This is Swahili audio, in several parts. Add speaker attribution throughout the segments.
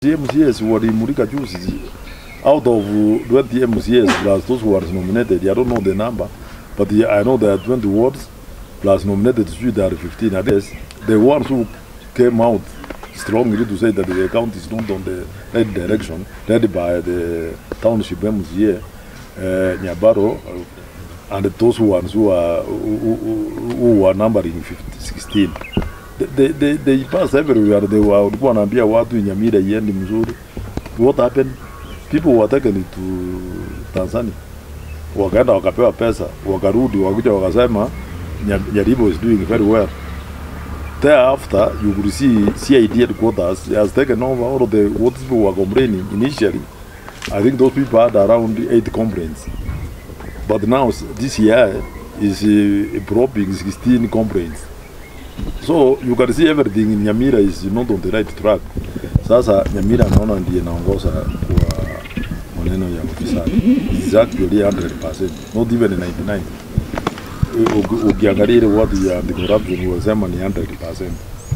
Speaker 1: MCAs walimulika juzi, out of 20 MCAs plus those who are nominated, I don't know the number, but I know there are 20 wards plus nominated, there are 15. I guess the ones who came out strongly to say that the account is not on the right direction, led by the township MCA, Nyabaro, and those ones who are numbering 16. They pass everywhere. They were wanaambia watu Nyamira iendi mzuri. What happened? People were taken to Tanzania. Wakaenda wakapewa pesa, wakarudi wakuja wakasema Nyaribo is doing very well. Thereafter, you could see CID headquarters has taken over all of the what people were complaining initially. I think those people had around 8 complaints. But now this year is probing 16 complaints. So you can see everything in Nyamira is not on the right track. Sasa Nyamira naona ndiye naongoza kwa maneno ya ufisadi. It's actually 100%, not even 99. Ukiangalia ile watu ya corruption wasema ni 100%.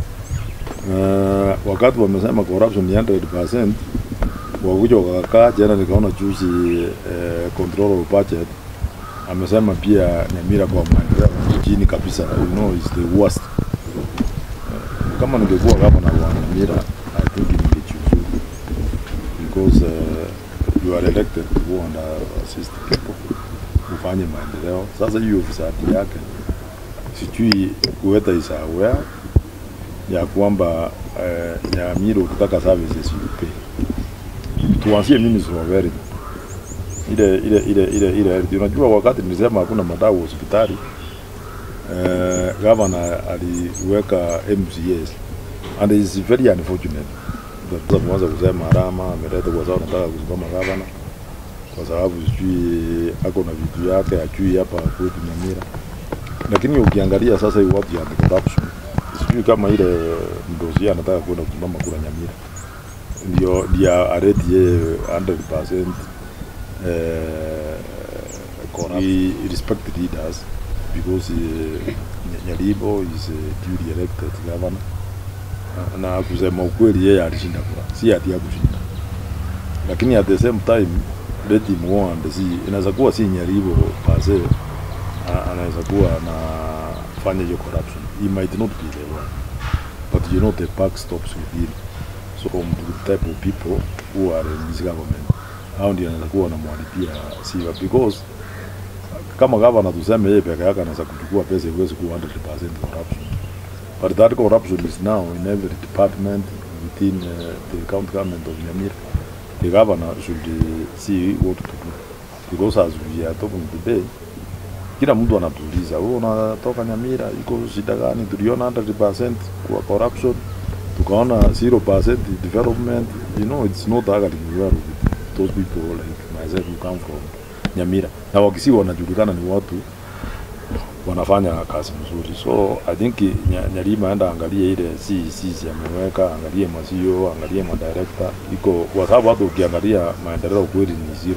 Speaker 1: Wakati wamesema corruption ni 100%, wakuja wakakaa jana nikaona juzi control of budget amesema pia Nyamira kwa maendeleo chini kabisa, is the worst. Kama ningekuwa kama na Nyamira, I think ningechoose because you are elected to go and assist people kufanya maendeleo. Sasa hiyo ofisati yake sijui whether is aware ya kwamba Nyamira ukitaka services you pay. Tuanzie Ministry of Health. Ile unajua wakati nilisema hakuna madawa hospitali, governor aliweka MCAs and it is very unfortunate that mwanza kusema Rama ameleta kwa sababu nataka kusimama governor kwa sababu sijui ako na vitu yake ajui hapa kwetu Nyamira. Lakini ukiangalia sasa hiyo watu ya corruption sijui kama ile mdosi anataka kwenda kusimama kula Nyamira ndio areti 100% we respect leaders because Nyaribo is a duly elected governor. Na kusema ukweli yeye alishinda kura, si ati hakushinda. Lakini at the same time let him go and see, inaweza kuwa si Nyaribo pase, anaweza kuwa na fanya hiyo corruption. He might not be the one, but you know the buck stops with him. So the type of people who are in this government, hao ndio anaweza kuwa anamwalipia sifa, because kama governor tuseme yeye peke yake anaweza kuchukua pesa iweze kuwa 100% corruption. But that corruption is now in every department within the county government of Nyamira. The governor should see what to do. Because as we are talking today, kila mtu anatuuliza, wewe unatoka Nyamira, iko shida gani? Tuliona 100% kwa corruption, tukaona 0% development. You know, it's not actually well with those people like myself who come from Nyamira. Na wakisi wanajulikana ni watu wanafanya kazi mzuri. So I think Nyarima enda angalie ile CEC ameweka, angalie mazio, angalie madirector, iko kwa sababu watu ukiangalia maendeleo kweli ni 0%.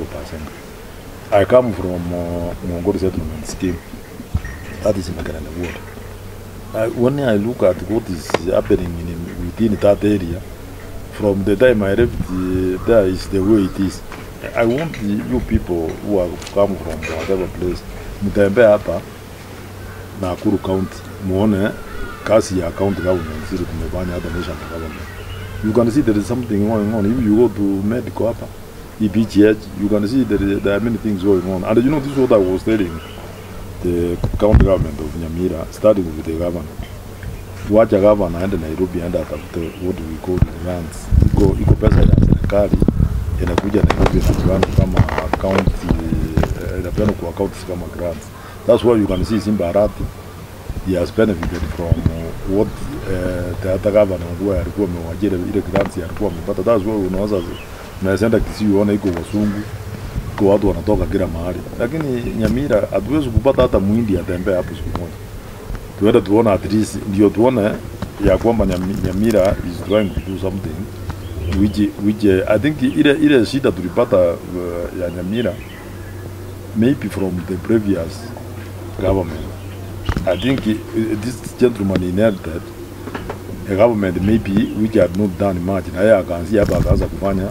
Speaker 1: I come from Mongoli settlement scheme. That is in Makerere ward. When I look at what is happening within that area, from the time I left there is the way it is. I want you people who have come from whatever place, mtembea hapa Nakuru County, muone kazi ya county government zile tumefanya hata national government. You can see there is something going on. If you go to medical hapa, EPGH, you can see there are many things going on. And you know, this is what I was telling the county government of Nyamira, starting with the governor. Tuacha governor aende Nairobi aende atafute what we call grants. Iko pesa ya serikali inakuja Nairobi na grant kama county, inapeana kwa counties kama grants. That's why you can see Simbarati, he has benefited from what the other governor who alikuwa amewajiri ile grants alikuwa amepata. That's why unaweza Kisii uone iko wasungu, kwa watu wanatoka kila mahali. Lakini Nyamira hatuwezi kupata hata Muhindi atembea hapo siku moja. Tuende tuone at least, ndio tuone ya kwamba Nyamira is trying to do something which I think ile shida tulipata ya Nyamira maybe from the previous government. I think this gentleman inherited a government maybe which had not done much, na yeye akaanzia hapa akaanza kufanya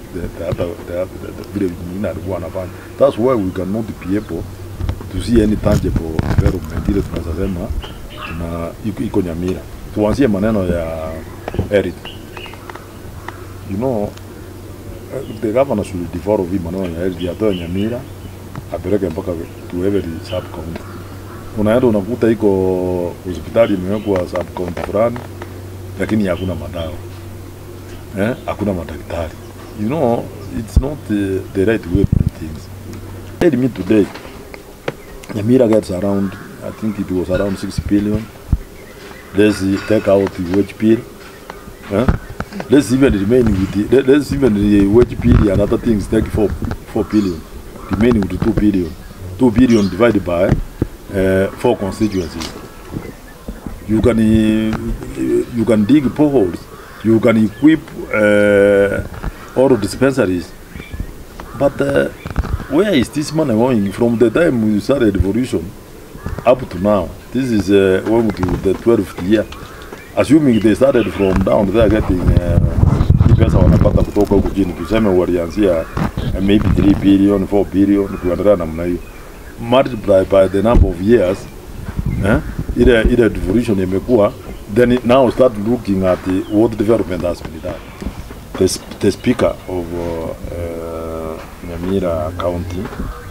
Speaker 1: vile vingine alikuwa anafanya. That's why we cannot be able to see any tangible development ile tunasema iko Nyamira. Tuanzie maneno ya Eric. You know, the governor should defer of maneno ya Eric ya Nyamira apeleke mpaka to every sub county. Unaenda unakuta iko hospitali imewekwa sub county fulani lakini hakuna madawa. Hakuna madaktari. You know, it's not the right way to do things. Tell me today, Nyamira gets around, I think it was around 6 billion. Let's take out the wage bill. Let's even remain with the, let's even the wage bill and other things take 4 billion. Remaining with the 2 billion. 2 billion divided by 4 constituencies. You can dig boreholes. You can equip all dispensaries. But where is this money going? From the time we started revolution up to now, this is going to the 12th year. Assuming they started from down there getting pesa wanapata kutoka huko chini, tuseme walianzia maybe 3 billion, 4 billion, kuendelea namna hiyo. Multiply by the number of years, ile revolution imekuwa, then now start looking at what development has been done. The speaker of Nyamira County,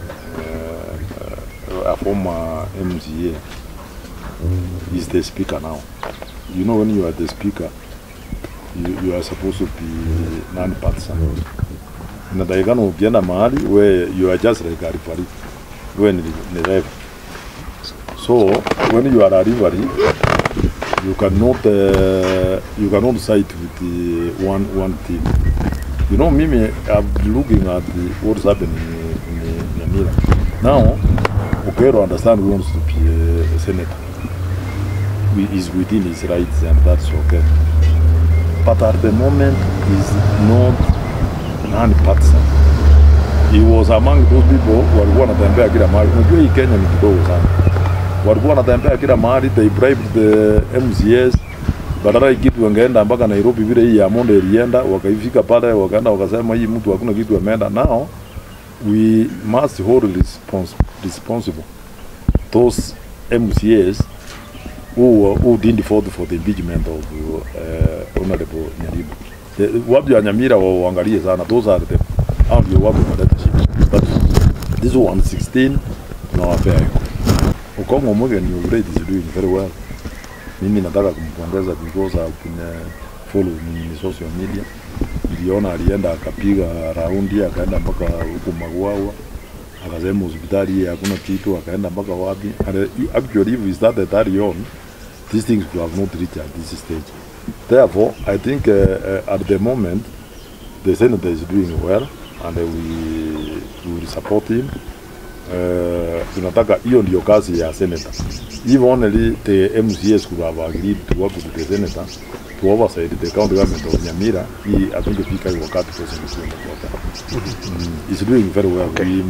Speaker 1: a former MCA, is the speaker now. You know, when you are the speaker, you are supposed to be non-partisan. Inatakikana ukienda mahali where you are just like a referee, when ni ref. So when you are a referee, you cannot side with one team. You know, Mimi, I'm looking at what's happening in Nyamira. Now, Okero understand he wants to be a senator. He is within his rights and that's okay. But at the moment, he's not non-partisan. He was among those people who walikuwa wanatembea kila mahali. Unajua hii Kenya ni kidogo sana. Walikuwa wanatembea kila mahali, they bribed the MCAs. Badala kitu wangeenda mpaka Nairobi vile hii ya Monde ilienda, wakaifika pale wakaenda wakasema hii mtu hakuna kitu ameenda. Now we must hold responsible those MCAs who didn't vote for the impeachment of Honorable Nyaribo. Watu ya Nyamira waangalie sana, those are the watu wanaleta shida. But this 116 tunawapea yuko. Ukongo Morgan is doing very well. Mimi nataka kumpongeza because I've been following in social media. Niliona alienda akapiga raundi akaenda mpaka huko Magwawa. Akasema hospitali hakuna kitu, akaenda mpaka wapi. And actually if we started early on, these things would have not reached at this stage. Therefore, I think at the moment the senator is doing well and we will support him. Tunataka hiyo ndio kazi ya senator. If only the MCAs could have agreed to work with the senator to oversight the county government of Nyamira, I think the speaker will cut the person. He's doing very well. Okay.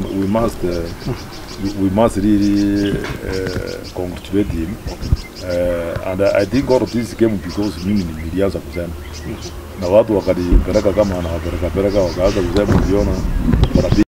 Speaker 1: We must really congratulate him. And I think all of this came because mimi nilianza kusema. Na watu wakalipeleka kama anawapeleka wakaanza kusema uliona